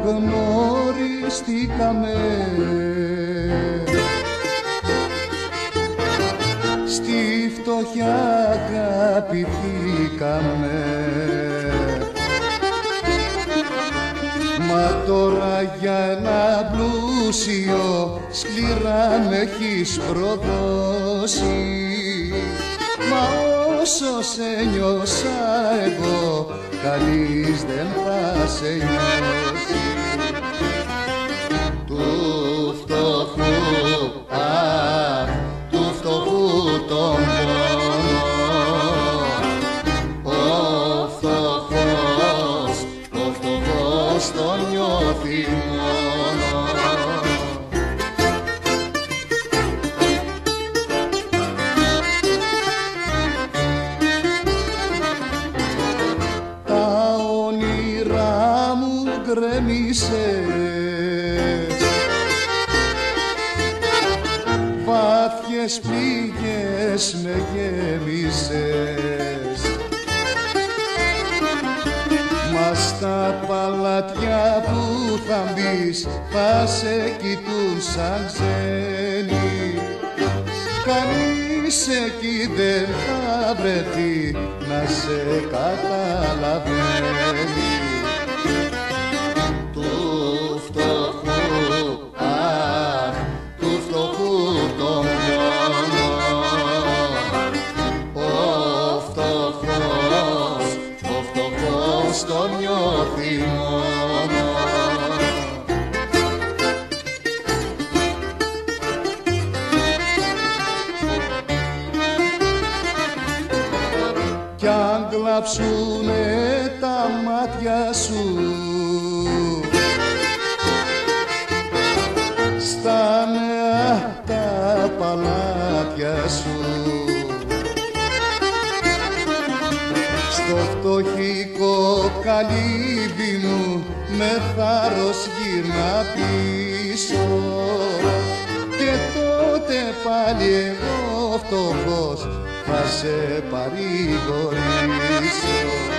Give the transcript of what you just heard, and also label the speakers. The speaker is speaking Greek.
Speaker 1: γνωριστήκαμε, στη φτωχιά αγαπηθήκαμε. Μα τώρα για ένα πλούσιο σκληρά με έχεις προδώσει. Μα όσο σε νιώσα εγώ, κανείς δεν θα σε νιώσει. Του φτωχού, του φτωχού τον πόνο, ο φτωχός τον νιώθει μόνο. Τα όνειρά μου γκρέμισες, βάθιες πληγές με γέμισες. Μα στα παλάτια που θα μπεις θα σε κοιτούν σαν ξένοι. Κανείς εκεί δεν θα βρεθεί να σε καταλαβαίνει. Του φτωχού, του φτωχού τον πόνο, ο φτωχός τον νιώθει μόνο. Κι αν κλαψουνε τα μάτια σου, στα νέα τα παλάτια σου, στο φτωχικό καλύβι μου με θάρρος γύρνα πίσω, και τότε πάλι εγώ φτωχός θα σε παρηγορήσω.